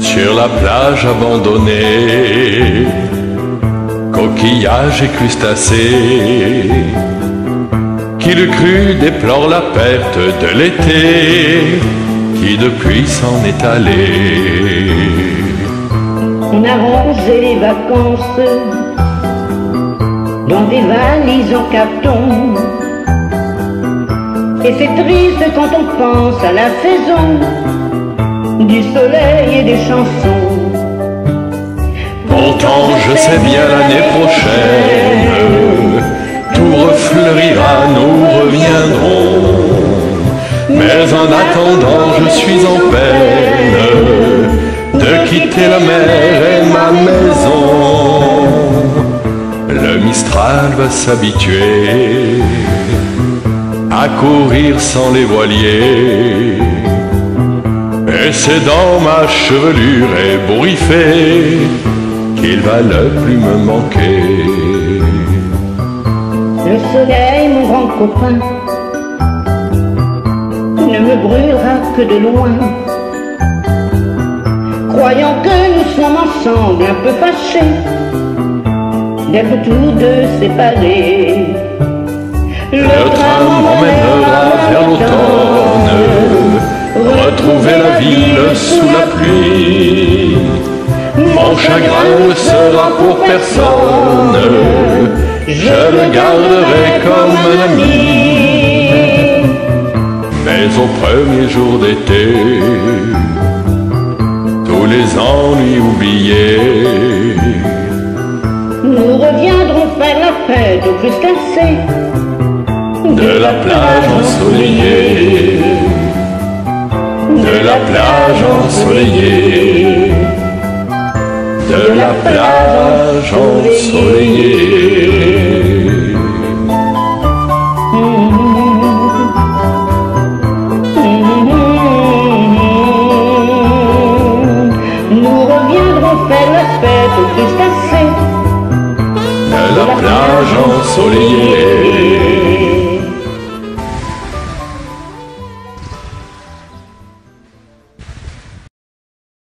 Sur la plage abandonnée, coquillages et crustacés, qui le cru déplore la perte de l'été, qui depuis s'en est allé. On a rangé les vacances dans des valises en carton, et c'est triste quand on pense à la saison du soleil et des chansons. Pourtant je sais bien l'année prochaine, tout refleurira, nous reviendrons. Mais en attendant je suis en peine de quitter la mer et ma maison. Le Mistral va s'habituer à courir sans les voiliers, et c'est dans ma chevelure ébouriffée qu'il va le plus me manquer. Le soleil, mon grand copain, ne me brûlera que de loin, croyant que nous sommes ensemble un peu fâchés d'être tous deux séparés. Le train m'emmènera vers l'automne, retrouver la ville sous la pluie. Mon chagrin ne sera pour personne, je le garderai comme un ami. Mais au premier jour d'été, tous les ennuis oubliés, nous reviendrons faire la fête au crustacés de la plage ensoleillée, de la plage ensoleillée, de la plage ensoleillée. Nous reviendrons faire la fête au crustacés de la plage ensoleillée.